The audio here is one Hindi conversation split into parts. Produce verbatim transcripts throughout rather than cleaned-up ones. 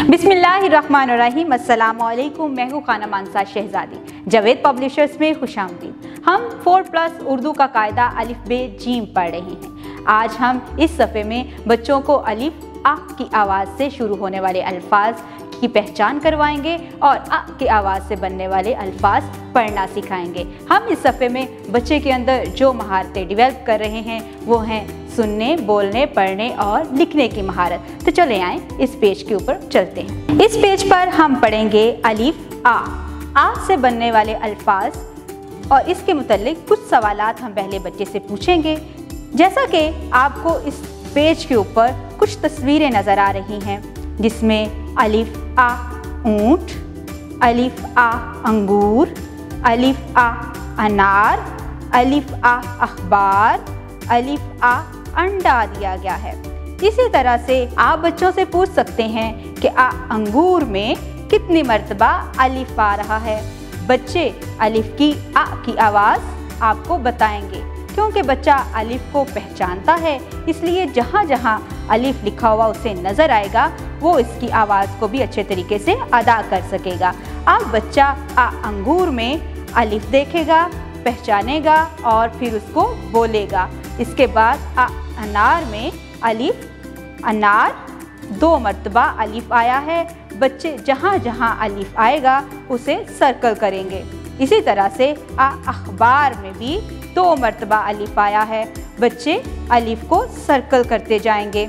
बिस्मिल्लाहिर्रहमानिर्रहीम। अस्सलाम वालेकुम। मैं हूँ खाना मानसा शहजादी। जावेद पब्लिशर्स में खुशामदीद। हम फोर प्लस उर्दू का कायदा अलिफ बे जीम पढ़ रहे हैं। आज हम इस सफ़े में बच्चों को अलिफ आ की आवाज़ से शुरू होने वाले अल्फाज की पहचान करवाएंगे और अ की आवाज़ से बनने वाले अल्फाज पढ़ना सिखाएंगे। हम इस सफ़े में बच्चे के अंदर जो महारतें डेवलप कर रहे हैं वो हैं सुनने, बोलने, पढ़ने और लिखने की महारत। तो चले आएँ इस पेज के ऊपर चलते हैं। इस पेज पर हम पढ़ेंगे अलिफ आ आ से बनने वाले अल्फाज और इसके मुतल्लिक कुछ सवालात हम पहले बच्चे से पूछेंगे। जैसा कि आपको इस पेज के ऊपर कुछ तस्वीरें नज़र आ रही हैं जिसमें अलिफ आ ऊँट, अलिफ आ अंगूर, अलिफ आ अनार, अलिफ आ अखबार, अलिफ आ अंडा दिया गया है। इसी तरह से आप बच्चों से पूछ सकते हैं कि आ अंगूर में कितनी मर्तबा अलिफ आ रहा है। बच्चे अलिफ की आ की आवाज़ आपको बताएंगे क्योंकि बच्चा अलिफ को पहचानता है, इसलिए जहाँ जहाँ अलिफ लिखा हुआ उसे नज़र आएगा वो इसकी आवाज़ को भी अच्छे तरीके से अदा कर सकेगा। अब बच्चा आ अंगूर में अलिफ देखेगा, पहचानेगा और फिर उसको बोलेगा। इसके बाद आ अनार में अलिफ अनार दो मर्तबा अलिफ आया है। बच्चे जहाँ जहाँ अलिफ आएगा उसे सर्कल करेंगे। इसी तरह से आ अखबार में भी दो मर्तबा अलिफ आया है। बच्चे अलिफ को सर्कल करते जाएंगे।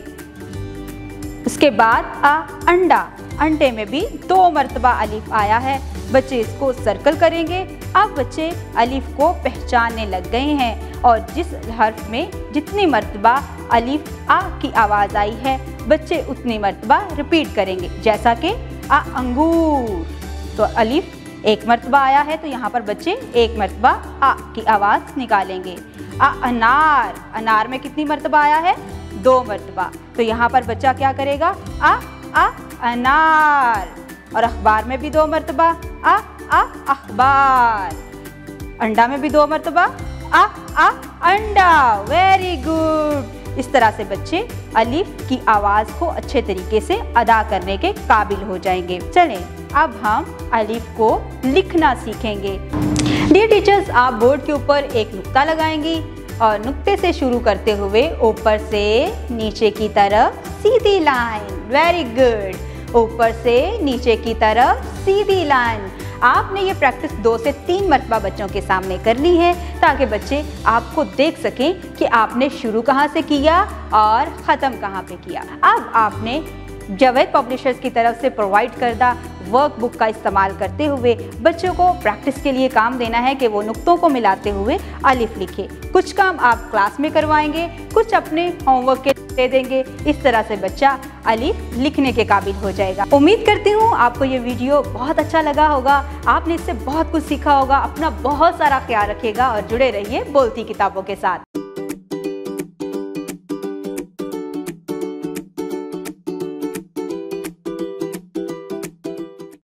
उसके बाद आ अंडा अंडे में भी दो मर्तबा अलिफ आया है। बच्चे इसको सर्कल करेंगे। अब बच्चे अलिफ को पहचानने लग गए हैं और जिस हर्फ में जितनी मर्तबा अलिफ आ की आवाज़ आई है बच्चे उतनी मर्तबा रिपीट करेंगे। जैसा कि आ अंगूर तो अलिफ एक मर्तबा आया है तो यहाँ पर बच्चे एक मर्तबा आ की आवाज़ निकालेंगे। आ अनार अनार में कितनी मर्तबा आया है? दो मर्तबा। तो यहाँ पर बच्चा क्या करेगा? आ आ अनार। और अखबार में भी दो मर्तबा आ आ अखबार। अंडा में भी दो मर्तबा आ आ अंडा। Very good. इस तरह से बच्चे अलिफ की आवाज़ को अच्छे तरीके से अदा करने के काबिल हो जाएंगे। चलें अब हम अलिफ को लिखना सीखेंगे। डियर टीचर्स, आप बोर्ड के ऊपर एक नुक्ता लगाएंगी और नुक्ते से शुरू करते हुए ऊपर से नीचे की तरफ सीधी लाइन। Very good. ऊपर से नीचे की तरफ सीधी लाइन। आपने ये प्रैक्टिस दो से तीन मरतबा बच्चों के सामने करनी है ताकि बच्चे आपको देख सकें कि आपने शुरू कहाँ से किया और ख़त्म कहाँ पे किया। अब आपने जावेद पब्लिशर्स की तरफ से प्रोवाइड करदा वर्कबुक का इस्तेमाल करते हुए बच्चों को प्रैक्टिस के लिए काम देना है कि वो नुक्तों को मिलाते हुए अलिफ लिखे। कुछ काम आप क्लास में करवाएंगे, कुछ अपने होमवर्क के दे देंगे। इस तरह से बच्चा अलिफ लिखने के काबिल हो जाएगा। उम्मीद करती हूँ आपको ये वीडियो बहुत अच्छा लगा होगा। आपने इससे बहुत कुछ सीखा होगा। अपना बहुत सारा ख्याल रखिएगा और जुड़े रहिए बोलती किताबों के साथ।